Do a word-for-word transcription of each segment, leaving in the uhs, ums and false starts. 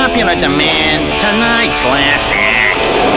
popular demand, tonight's last act.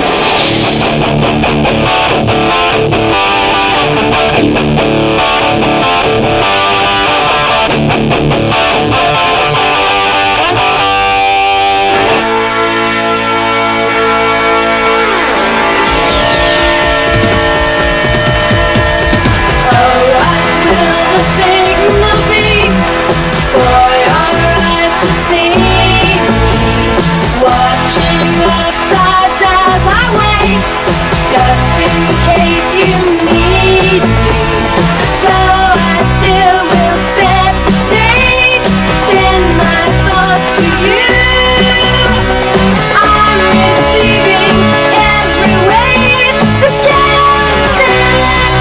Just in case you need me, so I still will set the stage, send my thoughts to you. I'm receiving every wave the sound sends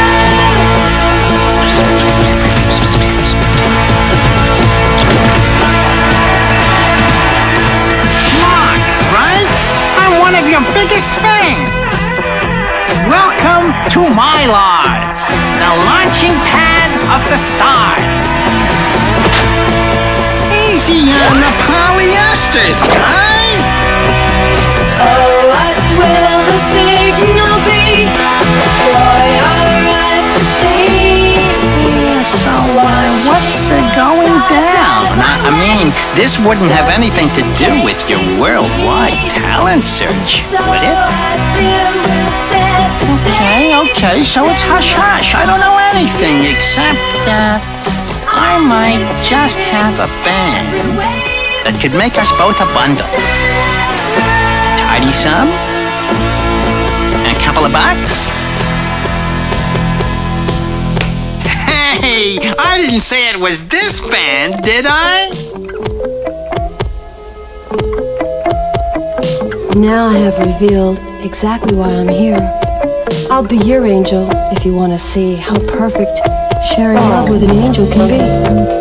Mark, right? I'm one of your biggest fans. Welcome to Mylars, the launching pad of the stars. Easy on the polyesters, guy. Oh, what will the signal be for your eyes to see? So, uh, what's uh, going down? I, I mean, this wouldn't have anything to do with your worldwide talent search, would it? Okay, okay, so it's hush-hush. I don't know anything except, uh, I might just have a band that could make us both a bundle. Tidy sum? And a couple of bucks? Hey, I didn't say it was this band, did I? Now I have revealed exactly why I'm here. I'll be your angel if you want to see how perfect sharing love with an angel can be.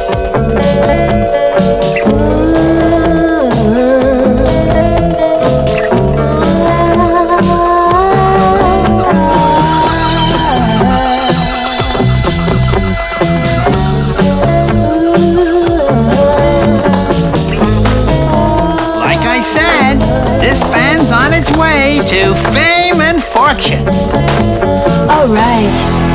Like I said, this band's on its way to fame and fortune. All right.